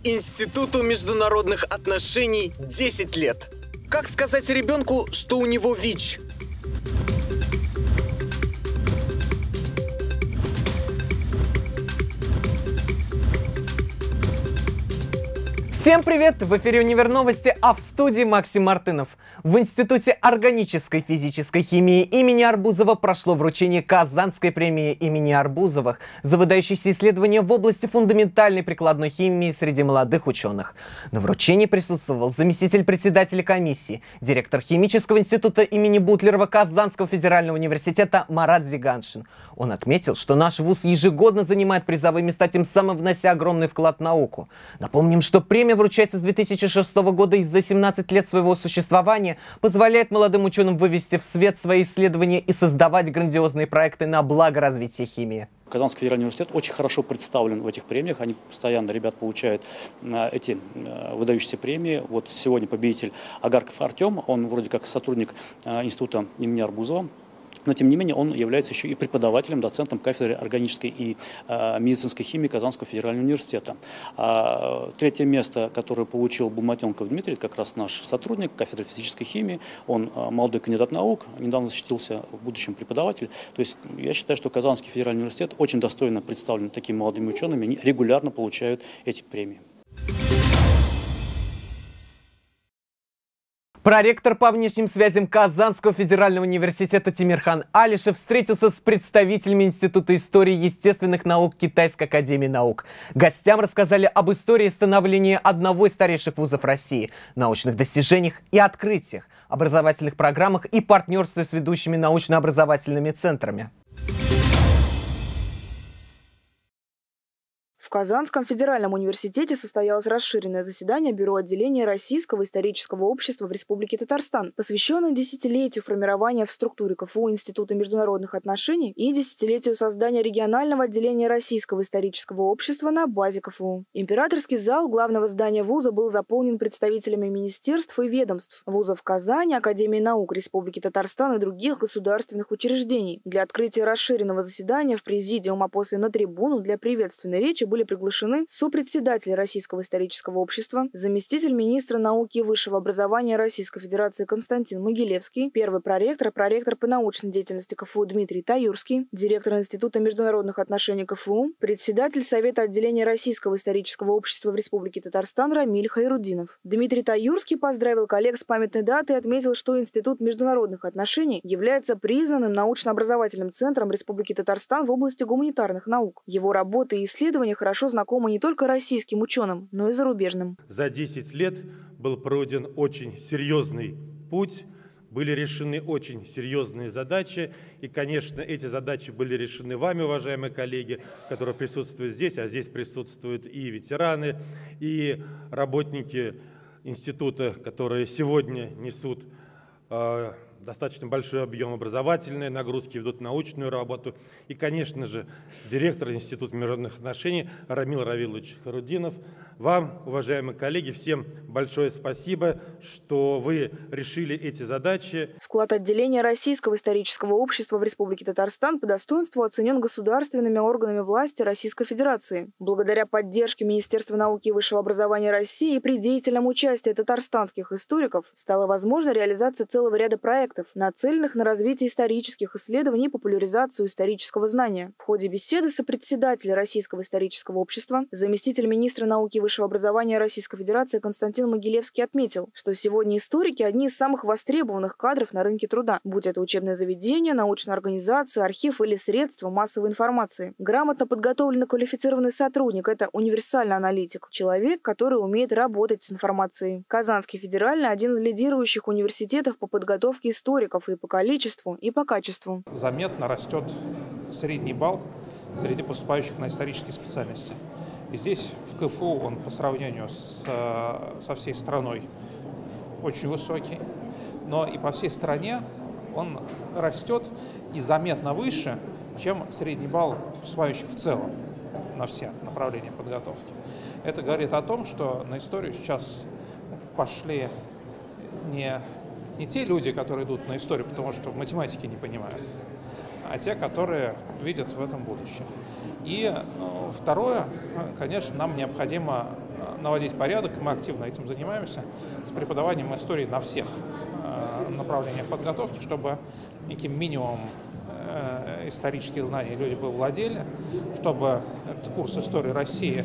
Институту международных отношений 10 лет. Как сказать ребенку, что у него ВИЧ? Всем привет! В эфире «Универ Новости», а в студии Максим Мартынов. В Институте органической физической химии имени Арбузова прошло вручение Казанской премии имени Арбузовых за выдающиеся исследования в области фундаментальной прикладной химии среди молодых ученых. На вручении присутствовал заместитель председателя комиссии, директор Химического института имени Бутлерова Казанского федерального университета Марат Зиганшин. Он отметил, что наш вуз ежегодно занимает призовые места, тем самым внося огромный вклад в науку. Напомним, что премия вручается с 2006 года и за 17 лет своего существования позволяет молодым ученым вывести в свет свои исследования и создавать грандиозные проекты на благо развития химии. Казанский федеральный университет очень хорошо представлен в этих премиях. Они постоянно, ребят, получают эти выдающиеся премии. Вот сегодня победитель Агарков Артем, он вроде как сотрудник института имени Арбузова. Но, тем не менее, он является еще и преподавателем, доцентом кафедры органической и медицинской химии Казанского федерального университета. Третье место, которое получил Булматенков Дмитрий, как раз наш сотрудник кафедры физической химии. Он молодой кандидат наук, недавно защитился в будущем преподаватель. То есть я считаю, что Казанский федеральный университет очень достойно представлен такими молодыми учеными. Они регулярно получают эти премии. Проректор по внешним связям Казанского федерального университета Тимирхан Алишев встретился с представителями Института истории и естественных наук Китайской академии наук. Гостям рассказали об истории становления одного из старейших вузов России, научных достижениях и открытиях, образовательных программах и партнерстве с ведущими научно-образовательными центрами. В Казанском федеральном университете состоялось расширенное заседание Бюро отделения Российского исторического общества в Республике Татарстан, посвященное десятилетию формирования в структуре КФУ Института международных отношений и десятилетию создания регионального отделения Российского исторического общества на базе КФУ. Императорский зал главного здания вуза был заполнен представителями министерств и ведомств, вузов Казани, Академии наук Республики Татарстан и других государственных учреждений. Для открытия расширенного заседания в президиум, а после на трибуну для приветственной речи были приглашены сопредседатель Российского исторического общества, заместитель министра науки и высшего образования Российской Федерации Константин Могилевский, первый проректор по научной деятельности КФУ Дмитрий Таюрский, директор Института международных отношений КФУ, председатель Совета отделения Российского исторического общества в Республике Татарстан Рамиль Хайрудинов. Дмитрий Таюрский поздравил коллег с памятной датой и отметил, что Институт международных отношений является признанным научно-образовательным центром Республики Татарстан в области гуманитарных наук. Его работы и исследования хорошо знакомы не только российским ученым, но и зарубежным. За 10 лет был пройден очень серьезный путь, были решены очень серьезные задачи. И, конечно, эти задачи были решены вами, уважаемые коллеги, которые присутствуют здесь, а здесь присутствуют и ветераны, и работники института, которые сегодня несут достаточно большой объем образовательной нагрузки, ведут научную работу. И, конечно же, директор Института международных отношений Рамиль Равилович Хайрудинов. Вам, уважаемые коллеги, всем большое спасибо, что вы решили эти задачи. Вклад отделения Российского исторического общества в Республике Татарстан по достоинству оценен государственными органами власти Российской Федерации. Благодаря поддержке Министерства науки и высшего образования России и при деятельном участии татарстанских историков стала возможна реализация целого ряда проектов, нацеленных на развитие исторических исследований и популяризацию исторического знания. В ходе беседы сопредседатель Российского исторического общества, заместитель министра науки и высшего образования Российской Федерации Константин Могилевский отметил, что сегодня историки – одни из самых востребованных кадров на рынке труда, будь это учебное заведение, научная организация, архив или средства массовой информации. Грамотно подготовленный квалифицированный сотрудник – это универсальный аналитик, человек, который умеет работать с информацией. Казанский федеральный – один из лидирующих университетов по подготовке историков и по количеству, и по качеству. Заметно растет средний балл среди поступающих на исторические специальности. И здесь в КФУ он по сравнению со всей страной очень высокий, но и по всей стране он растет и заметно выше, чем средний балл поступающих в целом на все направления подготовки. Это говорит о том, что на историю сейчас пошли не те люди, которые идут на историю, потому что в математике не понимают, а те, которые видят в этом будущее. И второе, конечно, нам необходимо наводить порядок, и мы активно этим занимаемся с преподаванием истории на всех направлениях подготовки, чтобы неким минимумом исторических знаний люди бы владели, чтобы этот курс истории России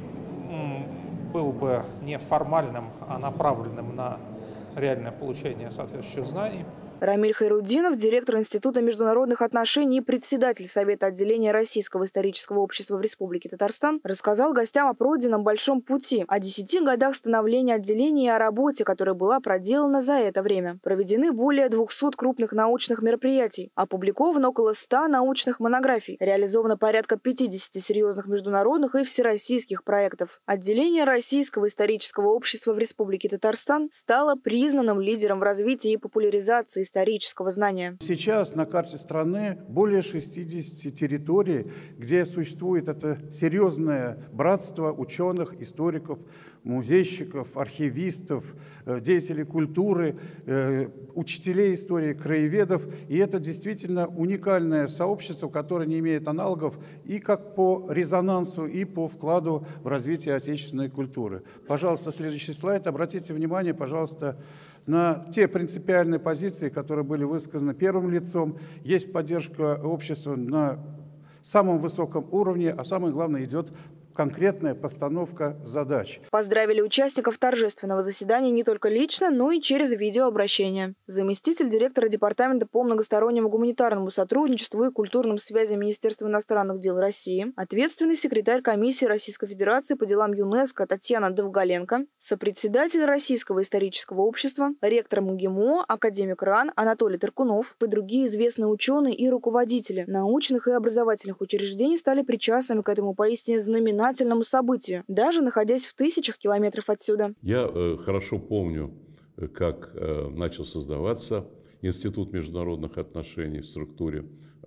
был бы не формальным, а направленным на реальное получение соответствующих знаний. Рамиль Хайруддинов, директор Института международных отношений и председатель Совета отделения Российского исторического общества в Республике Татарстан, рассказал гостям о пройденном большом пути, о 10 годах становления отделения и о работе, которая была проделана за это время. Проведены более 200 крупных научных мероприятий, опубликовано около 100 научных монографий, реализовано порядка 50 серьезных международных и всероссийских проектов. Отделение Российского исторического общества в Республике Татарстан стало признанным лидером в развитии и популяризации исторического знания. Сейчас на карте страны более 60 территорий, где существует это серьезное братство ученых, историков, музейщиков, архивистов, деятелей культуры, учителей истории, краеведов. И это действительно уникальное сообщество, которое не имеет аналогов и как по резонансу, и по вкладу в развитие отечественной культуры. Пожалуйста, следующий слайд. Обратите внимание, пожалуйста, на те принципиальные позиции, которые были высказаны первым лицом. Есть поддержка общества на самом высоком уровне, а самое главное, идет конкретная постановка задач. Поздравили участников торжественного заседания не только лично, но и через видеообращение. Заместитель директора Департамента по многостороннему гуманитарному сотрудничеству и культурным связям Министерства иностранных дел России, ответственный секретарь комиссии Российской Федерации по делам ЮНЕСКО Татьяна Довгаленко, сопредседатель Российского исторического общества, ректор МГИМО, академик РАН Анатолий Таркунов и другие известные ученые и руководители научных и образовательных учреждений стали причастными к этому поистине знаменательному событию, даже находясь в тысячах километров отсюда. Я хорошо помню, как начал создаваться Институт международных отношений в структуре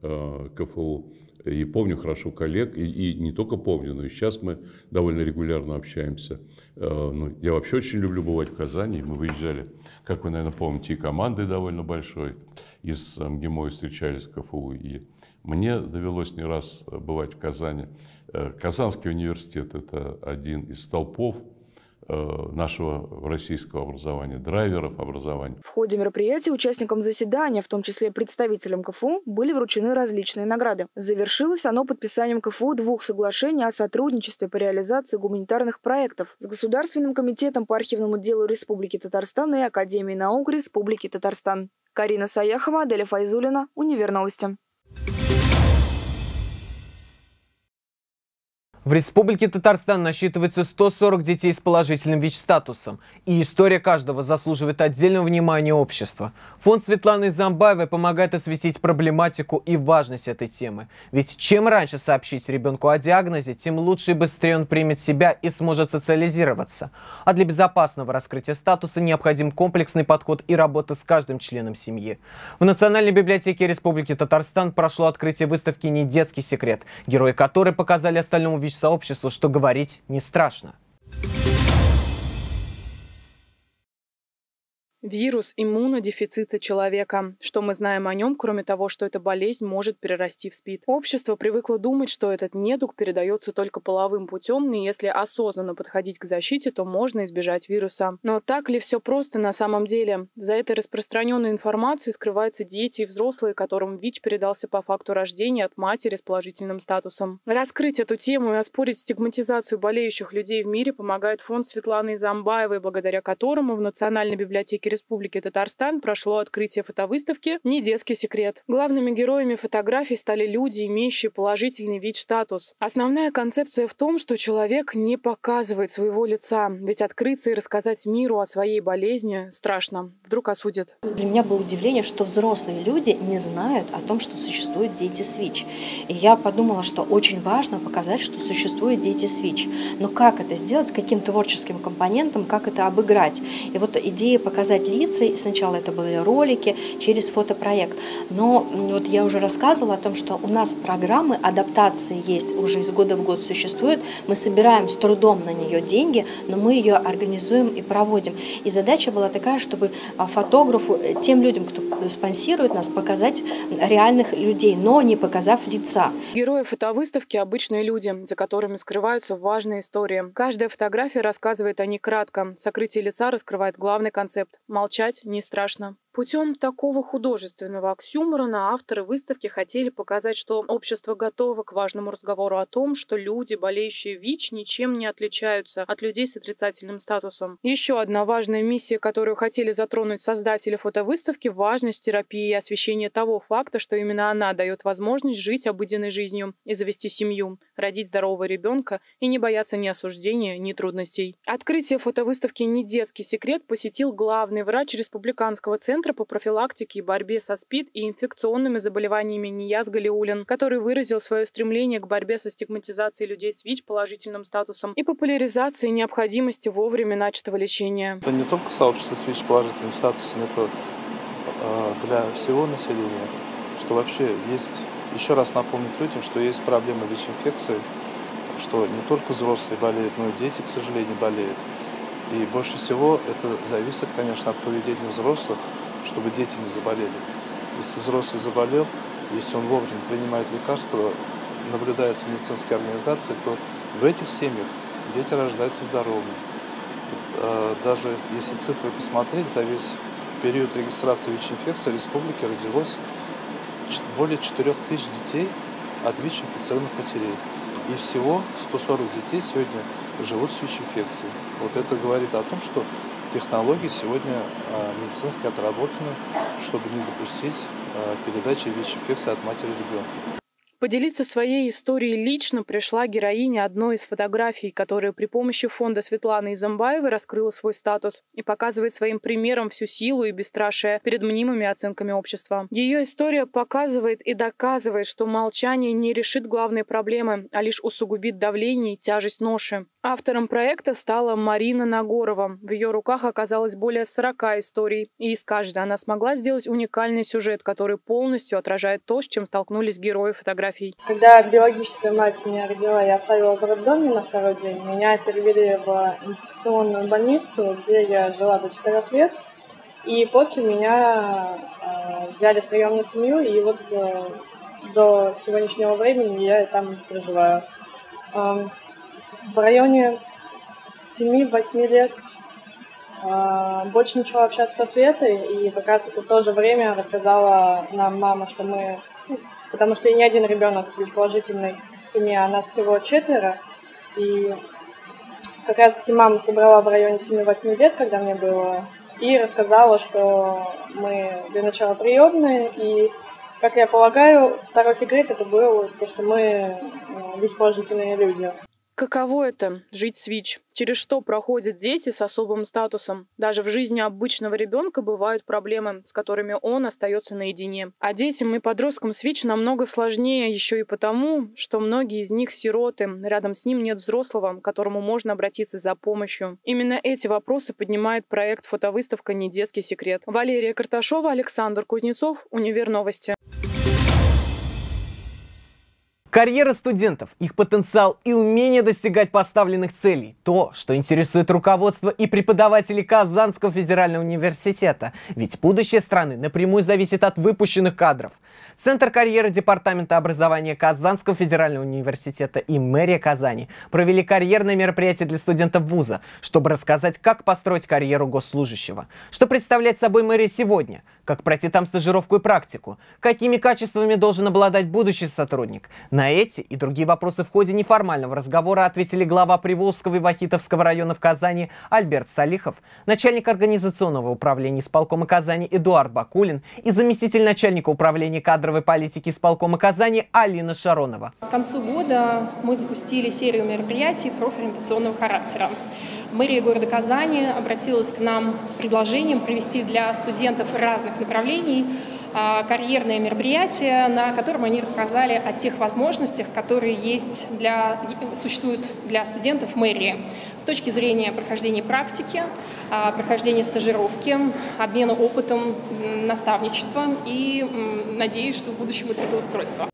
КФУ. И помню хорошо коллег, и не только помню, но и сейчас мы довольно регулярно общаемся. Я вообще очень люблю бывать в Казани. Мы выезжали, как вы, наверное, помните, и командой довольно большой из МГИМО встречались в КФУ. И мне довелось не раз бывать в Казани. Казанский университет – это один из столпов нашего российского образования, драйверов образования. В ходе мероприятия участникам заседания, в том числе представителям КФУ, были вручены различные награды. Завершилось оно подписанием КФУ 2 соглашений о сотрудничестве по реализации гуманитарных проектов с Государственным комитетом по архивному делу Республики Татарстан и Академией наук Республики Татарстан. Карина Саяхова, Аделя Файзулина, Универновости. В Республике Татарстан насчитывается 140 детей с положительным ВИЧ-статусом, и история каждого заслуживает отдельного внимания общества. Фонд Светланы Замбаевой помогает осветить проблематику и важность этой темы. Ведь чем раньше сообщить ребенку о диагнозе, тем лучше и быстрее он примет себя и сможет социализироваться. А для безопасного раскрытия статуса необходим комплексный подход и работа с каждым членом семьи. В Национальной библиотеке Республики Татарстан прошло открытие выставки «Не детский секрет», герои которой показали остальному ВИЧ-сообществу, что говорить не страшно. Вирус иммунодефицита человека. Что мы знаем о нем, кроме того, что эта болезнь может перерасти в СПИД? Общество привыкло думать, что этот недуг передается только половым путем, и если осознанно подходить к защите, то можно избежать вируса. Но так ли все просто на самом деле? За этой распространенной информацией скрываются дети и взрослые, которым ВИЧ передался по факту рождения от матери с положительным статусом. Раскрыть эту тему и оспорить стигматизацию болеющих людей в мире помогает фонд Светланы Замбаевой, благодаря которому в Национальной библиотеке Республики Татарстан прошло открытие фотовыставки «Не детский секрет». Главными героями фотографий стали люди, имеющие положительный ВИЧ-статус. Основная концепция в том, что человек не показывает своего лица, ведь открыться и рассказать миру о своей болезни страшно. Вдруг осудят. Для меня было удивление, что взрослые люди не знают о том, что существуют дети с ВИЧ. И я подумала, что очень важно показать, что существуют дети с ВИЧ. Но как это сделать, с каким творческим компонентом, как это обыграть? И вот идея показать показать лица. И сначала это были ролики через фотопроект. Но вот я уже рассказывала о том, что у нас программы адаптации есть, уже из года в год существуют. Мы собираем с трудом на нее деньги, но мы ее организуем и проводим. И задача была такая, чтобы фотографу, тем людям, кто спонсирует нас, показать реальных людей, но не показав лица. Герои фотовыставки – обычные люди, за которыми скрываются важные истории. Каждая фотография рассказывает о них кратко. Сокрытие лица раскрывает главный концепт – молчать не страшно. Путем такого художественного оксюморона авторы выставки хотели показать, что общество готово к важному разговору о том, что люди, болеющие ВИЧ, ничем не отличаются от людей с отрицательным статусом. Еще одна важная миссия, которую хотели затронуть создатели фотовыставки – важность терапии и освещение того факта, что именно она дает возможность жить обыденной жизнью и завести семью, родить здорового ребенка и не бояться ни осуждения, ни трудностей. Открытие фотовыставки «Не детский секрет» посетил главный врач Республиканского центра по профилактике и борьбе со СПИД и инфекционными заболеваниями Нияз Галиуллин, который выразил свое стремление к борьбе со стигматизацией людей с ВИЧ положительным статусом и популяризацией необходимости вовремя начатого лечения. Это не только сообщество с ВИЧ положительным статусом, это для всего населения, что вообще есть, еще раз напомнить людям, что есть проблема ВИЧ-инфекции, что не только взрослые болеют, но и дети, к сожалению, болеют. И больше всего это зависит, конечно, от поведения взрослых, чтобы дети не заболели. Если взрослый заболел, если он вовремя принимает лекарства, наблюдаются медицинские организации, то в этих семьях дети рождаются здоровыми. Даже если цифры посмотреть, за весь период регистрации ВИЧ-инфекции в республике родилось более 4000 детей от ВИЧ-инфицированных матерей. И всего 140 детей сегодня живут с ВИЧ-инфекцией. Вот это говорит о том, что технологии сегодня медицински отработаны, чтобы не допустить передачи ВИЧ-инфекции от матери ребенка. Поделиться своей историей лично пришла героиня одной из фотографий, которая при помощи фонда Светланы Изамбаевой раскрыла свой статус и показывает своим примером всю силу и бесстрашие перед мнимыми оценками общества. Ее история показывает и доказывает, что молчание не решит главные проблемы, а лишь усугубит давление и тяжесть ноши. Автором проекта стала Марина Нагорова. В ее руках оказалось более 40 историй, и из каждой она смогла сделать уникальный сюжет, который полностью отражает то, с чем столкнулись герои фотографий. Когда биологическая мать меня родила, я оставила в роддоме на второй день. Меня перевели в инфекционную больницу, где я жила до 4 лет. И после меня взяли в приемную семью, и вот до сегодняшнего времени я там проживаю. В районе 7-8 лет больше начала общаться со Светой, и как раз-таки в то же время рассказала нам мама, что мы... Потому что и не один ребенок ВИЧ-положительный в семье, а нас всего 4. И как раз-таки мама собрала в районе 7-8 лет, когда мне было, и рассказала, что мы для начала приемные. И, как я полагаю, второй секрет это был то, что мы ВИЧ-положительные люди. Каково это – жить с ВИЧ? Через что проходят дети с особым статусом? Даже в жизни обычного ребенка бывают проблемы, с которыми он остается наедине. А детям и подросткам с ВИЧ намного сложнее еще и потому, что многие из них сироты, рядом с ним нет взрослого, к которому можно обратиться за помощью. Именно эти вопросы поднимает проект «Фотовыставка. Не детский секрет». Валерия Карташова, Александр Кузнецов, Универ Новости. Карьера студентов, их потенциал и умение достигать поставленных целей – то, что интересует руководство и преподавателей Казанского федерального университета. Ведь будущее страны напрямую зависит от выпущенных кадров. Центр карьеры Департамента образования Казанского федерального университета и мэрия Казани провели карьерное мероприятие для студентов вуза, чтобы рассказать, как построить карьеру госслужащего. Что представляет собой мэрия сегодня? Как пройти там стажировку и практику? Какими качествами должен обладать будущий сотрудник? На эти и другие вопросы в ходе неформального разговора ответили глава Приволжского и Вахитовского районов Казани Альберт Салихов, начальник организационного управления исполкома Казани Эдуард Бакулин и заместитель начальника управления кадровой политики исполкома Казани Алина Шаронова. К концу года мы запустили серию мероприятий профориентационного характера. Мэрия города Казани обратилась к нам с предложением провести для студентов разных направлений карьерное мероприятие, на котором они рассказали о тех возможностях, которые существуют для студентов мэрии с точки зрения прохождения практики, прохождения стажировки, обмена опытом, наставничества и, надеюсь, что в будущем и трудоустройства.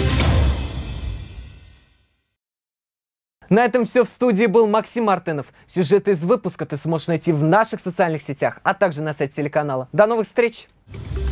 На этом все. В студии был Максим Мартынов. Сюжеты из выпуска ты сможешь найти в наших социальных сетях, а также на сайте телеканала. До новых встреч!